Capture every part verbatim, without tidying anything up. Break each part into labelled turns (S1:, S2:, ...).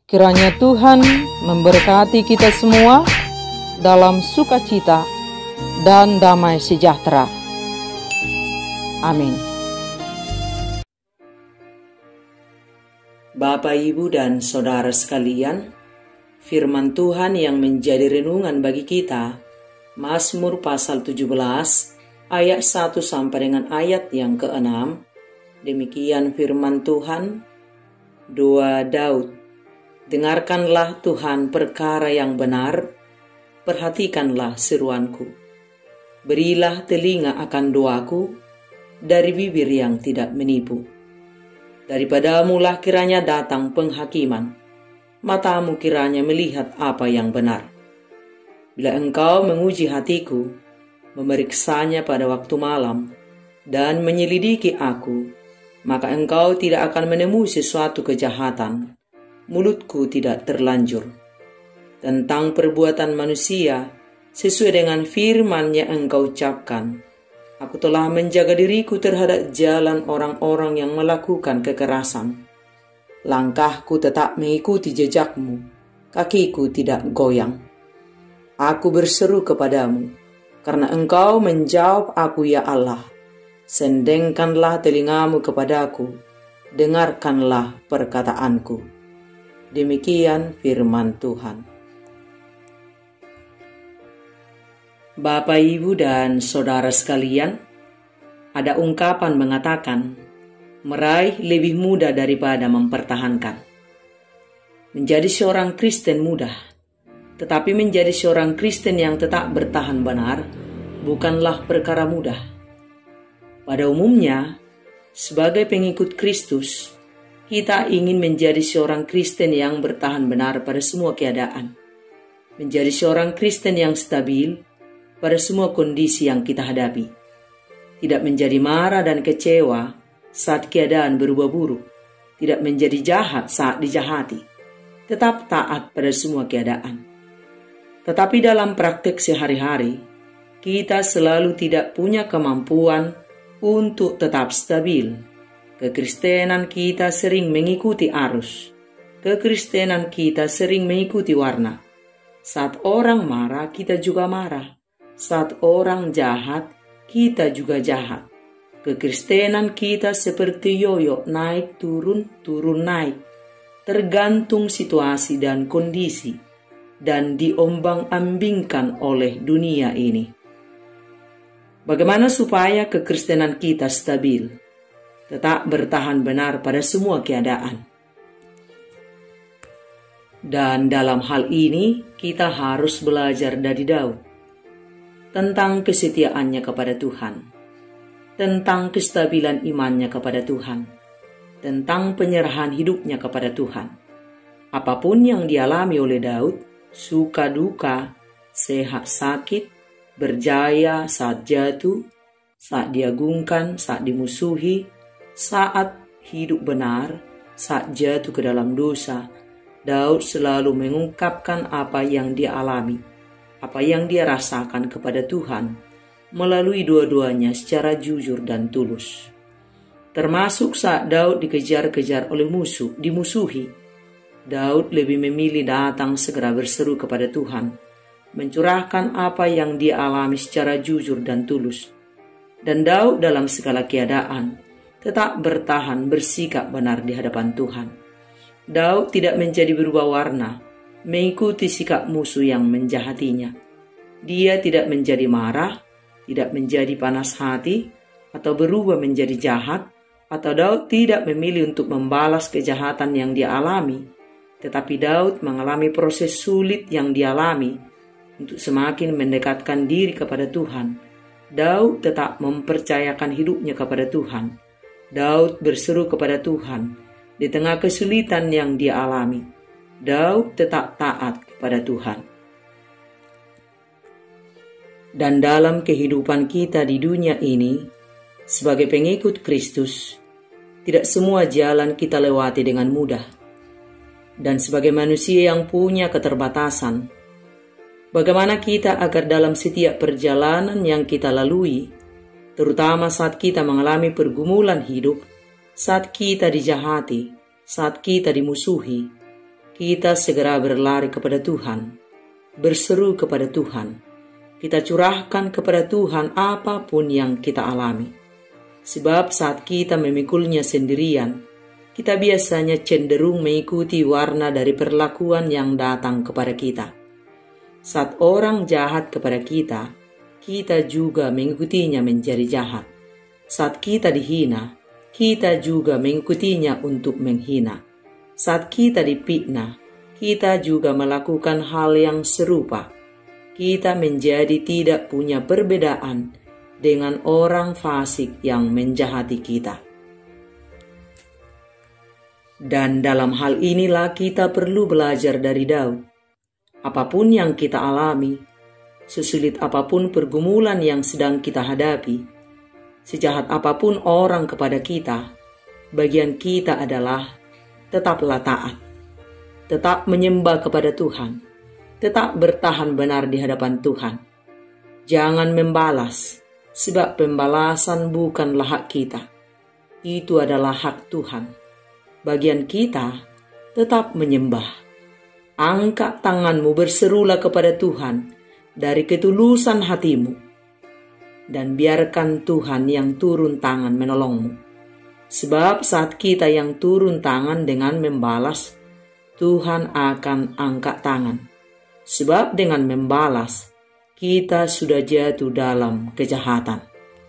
S1: Kiranya Tuhan memberkati kita semua dalam sukacita dan damai sejahtera. Amin.
S2: Bapak, Ibu, dan Saudara sekalian, firman Tuhan yang menjadi renungan bagi kita, Mazmur pasal tujuh belas, ayat satu sampai dengan ayat yang keenam. Demikian firman Tuhan, doa Daud. Dengarkanlah Tuhan perkara yang benar, perhatikanlah seruanku. Berilah telinga akan doaku, dari bibir yang tidak menipu. Daripadamulah kiranya datang penghakiman, matamu kiranya melihat apa yang benar. Bila engkau menguji hatiku, memeriksanya pada waktu malam, dan menyelidiki aku, maka engkau tidak akan menemui sesuatu kejahatan. Mulutku tidak terlanjur. Tentang perbuatan manusia, sesuai dengan firman yang engkau ucapkan, aku telah menjaga diriku terhadap jalan orang-orang yang melakukan kekerasan. Langkahku tetap mengikuti jejakmu, kakiku tidak goyang. Aku berseru kepadamu, karena engkau menjawab aku, ya Allah. Sendengkanlah telingamu kepadaku, dengarkanlah perkataanku. Demikian firman Tuhan. Bapak, Ibu, dan Saudara sekalian, ada ungkapan mengatakan, meraih lebih mudah daripada mempertahankan. Menjadi seorang Kristen mudah, tetapi menjadi seorang Kristen yang tetap bertahan benar bukanlah perkara mudah. Pada umumnya, sebagai pengikut Kristus, kita ingin menjadi seorang Kristen yang bertahan benar pada semua keadaan. Menjadi seorang Kristen yang stabil pada semua kondisi yang kita hadapi. Tidak menjadi marah dan kecewa saat keadaan berubah buruk. Tidak menjadi jahat saat dijahati. Tetap taat pada semua keadaan. Tetapi dalam praktek sehari-hari, kita selalu tidak punya kemampuan untuk tetap stabil. Kekristenan kita sering mengikuti arus. Kekristenan kita sering mengikuti warna. Saat orang marah, kita juga marah. Saat orang jahat, kita juga jahat. Kekristenan kita seperti yoyo, naik turun, turun naik. Tergantung situasi dan kondisi, dan diombang-ambingkan oleh dunia ini. Bagaimana supaya kekristenan kita stabil? Tetap bertahan benar pada semua keadaan. Dan dalam hal ini, kita harus belajar dari Daud tentang kesetiaannya kepada Tuhan, tentang kestabilan imannya kepada Tuhan, tentang penyerahan hidupnya kepada Tuhan. Apapun yang dialami oleh Daud, suka duka, sehat sakit, berjaya saat jatuh, saat diagungkan, saat dimusuhi, saat hidup benar, saat jatuh ke dalam dosa, Daud selalu mengungkapkan apa yang dia alami, apa yang dia rasakan kepada Tuhan, melalui dua-duanya secara jujur dan tulus. Termasuk saat Daud dikejar-kejar oleh musuh, dimusuhi, Daud lebih memilih datang segera berseru kepada Tuhan, mencurahkan apa yang dia alami secara jujur dan tulus. Dan Daud dalam segala keadaan tetap bertahan bersikap benar di hadapan Tuhan. Daud tidak menjadi berubah warna, mengikuti sikap musuh yang menjahatinya. Dia tidak menjadi marah, tidak menjadi panas hati, atau berubah menjadi jahat, atau Daud tidak memilih untuk membalas kejahatan yang dia alami. Tetapi Daud mengalami proses sulit yang dialami untuk semakin mendekatkan diri kepada Tuhan. Daud tetap mempercayakan hidupnya kepada Tuhan. Daud berseru kepada Tuhan di tengah kesulitan yang dia alami. Daud tetap taat kepada Tuhan. Dan dalam kehidupan kita di dunia ini, sebagai pengikut Kristus, tidak semua jalan kita lewati dengan mudah. Dan sebagai manusia yang punya keterbatasan, bagaimana kita agar dalam setiap perjalanan yang kita lalui, terutama saat kita mengalami pergumulan hidup, saat kita dijahati, saat kita dimusuhi, kita segera berlari kepada Tuhan, berseru kepada Tuhan. Kita curahkan kepada Tuhan apapun yang kita alami. Sebab saat kita memikulnya sendirian, kita biasanya cenderung mengikuti warna dari perlakuan yang datang kepada kita. Saat orang jahat kepada kita, kita juga mengikutinya menjadi jahat. Saat kita dihina, kita juga mengikutinya untuk menghina. Saat kita difitnah, kita juga melakukan hal yang serupa. Kita menjadi tidak punya perbedaan dengan orang fasik yang menjahati kita. Dan dalam hal inilah kita perlu belajar dari Daud. Apapun yang kita alami, sesulit apapun pergumulan yang sedang kita hadapi, sejahat apapun orang kepada kita, bagian kita adalah tetaplah taat, tetap menyembah kepada Tuhan, tetap bertahan benar di hadapan Tuhan. Jangan membalas, sebab pembalasan bukanlah hak kita. Itu adalah hak Tuhan. Bagian kita tetap menyembah. Angkat tanganmu, berserulah kepada Tuhan dari ketulusan hatimu, dan biarkan Tuhan yang turun tangan menolongmu. Sebab saat kita yang turun tangan dengan membalas, Tuhan akan angkat tangan. Sebab dengan membalas, kita sudah jatuh dalam kejahatan.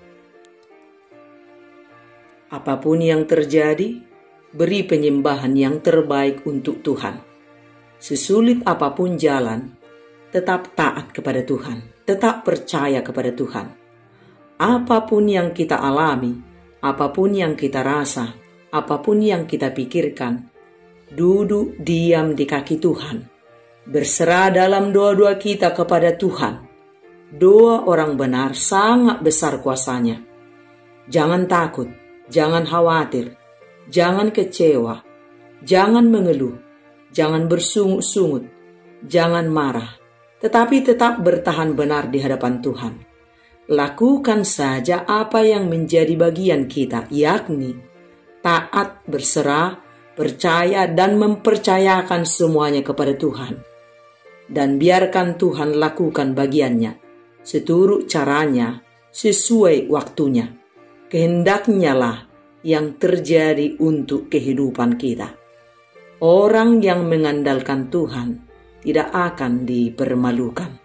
S2: Apapun yang terjadi, beri penyembahan yang terbaik untuk Tuhan. Sesulit apapun jalan, tetap taat kepada Tuhan, tetap percaya kepada Tuhan. Apapun yang kita alami, apapun yang kita rasa, apapun yang kita pikirkan, duduk diam di kaki Tuhan. Berserah dalam doa-doa kita kepada Tuhan. Doa orang benar sangat besar kuasanya. Jangan takut, jangan khawatir, jangan kecewa, jangan mengeluh, jangan bersungut-sungut, jangan marah, tetapi tetap bertahan benar di hadapan Tuhan. Lakukan saja apa yang menjadi bagian kita, yakni taat, berserah, percaya, dan mempercayakan semuanya kepada Tuhan. Dan biarkan Tuhan lakukan bagiannya, seturut caranya, sesuai waktunya. Kehendaknya lah yang terjadi untuk kehidupan kita. Orang yang mengandalkan Tuhan tidak akan dipermalukan.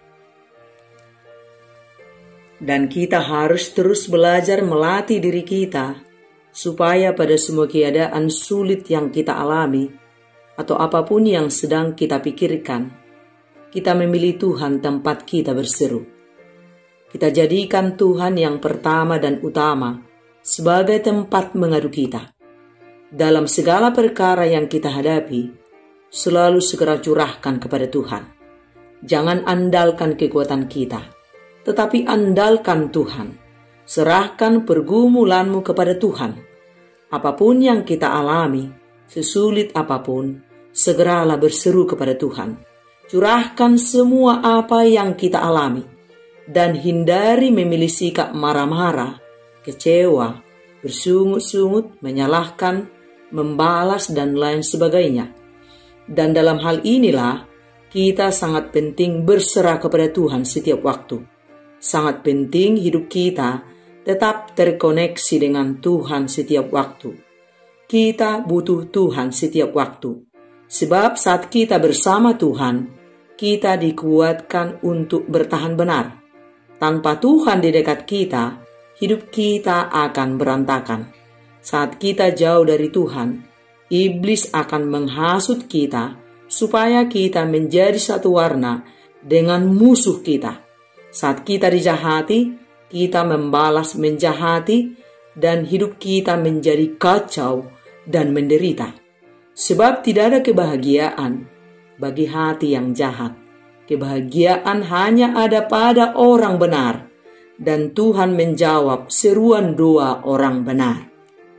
S2: Dan kita harus terus belajar melatih diri kita, supaya pada semua keadaan sulit yang kita alami, atau apapun yang sedang kita pikirkan, kita memilih Tuhan tempat kita berseru. Kita jadikan Tuhan yang pertama dan utama sebagai tempat mengadu kita. Dalam segala perkara yang kita hadapi, selalu segera curahkan kepada Tuhan. Jangan andalkan kekuatan kita, tetapi andalkan Tuhan. Serahkan pergumulanmu kepada Tuhan. Apapun yang kita alami, sesulit apapun, segeralah berseru kepada Tuhan. Curahkan semua apa yang kita alami, dan hindari memilih sikap marah-marah, kecewa, bersungut-sungut, menyalahkan, membalas, dan lain sebagainya. Dan dalam hal inilah, kita sangat penting berserah kepada Tuhan setiap waktu. Sangat penting hidup kita tetap terkoneksi dengan Tuhan setiap waktu. Kita butuh Tuhan setiap waktu. Sebab saat kita bersama Tuhan, kita dikuatkan untuk bertahan benar. Tanpa Tuhan di dekat kita, hidup kita akan berantakan. Saat kita jauh dari Tuhan, iblis akan menghasut kita supaya kita menjadi satu warna dengan musuh kita. Saat kita dijahati, kita membalas menjahati, dan hidup kita menjadi kacau dan menderita. Sebab tidak ada kebahagiaan bagi hati yang jahat. Kebahagiaan hanya ada pada orang benar, dan Tuhan menjawab seruan doa orang benar.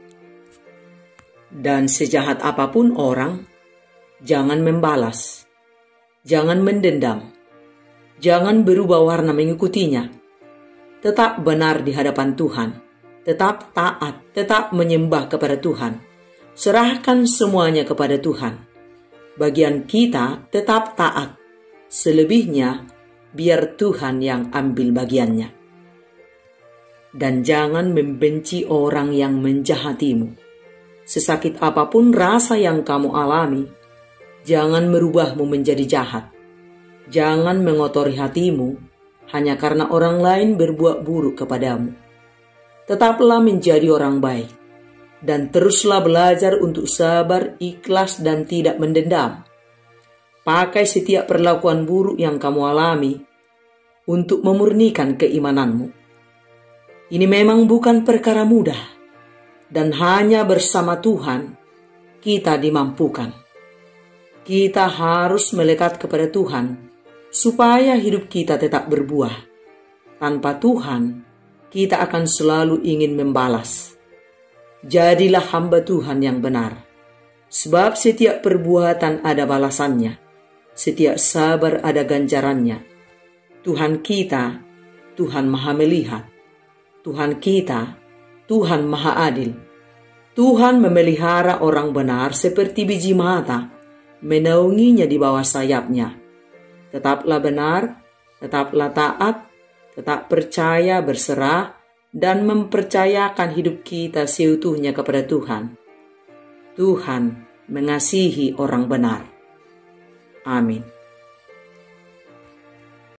S2: Dan sejahat apapun orang, jangan membalas, jangan mendendam, jangan berubah warna mengikutinya. Tetap benar di hadapan Tuhan, tetap taat, tetap menyembah kepada Tuhan. Serahkan semuanya kepada Tuhan. Bagian kita tetap taat, selebihnya biar Tuhan yang ambil bagiannya. Dan jangan membenci orang yang menjahatimu. Sesakit apapun rasa yang kamu alami, jangan merubahmu menjadi jahat. Jangan mengotori hatimu hanya karena orang lain berbuat buruk kepadamu. Tetaplah menjadi orang baik, dan teruslah belajar untuk sabar, ikhlas, dan tidak mendendam. Pakai setiap perlakuan buruk yang kamu alami untuk memurnikan keimananmu. Ini memang bukan perkara mudah, dan hanya bersama Tuhan kita dimampukan. Kita harus melekat kepada Tuhan supaya hidup kita tetap berbuah. Tanpa Tuhan, kita akan selalu ingin membalas. Jadilah hamba Tuhan yang benar, sebab setiap perbuatan ada balasannya, setiap sabar ada ganjarannya. Tuhan kita, Tuhan Maha Melihat. Tuhan kita, Tuhan Maha Adil. Tuhan memelihara orang benar seperti biji mata, menaunginya di bawah sayapnya. Tetaplah benar, tetaplah taat, tetap percaya, berserah, dan mempercayakan hidup kita seutuhnya kepada Tuhan. Tuhan mengasihi orang benar. Amin.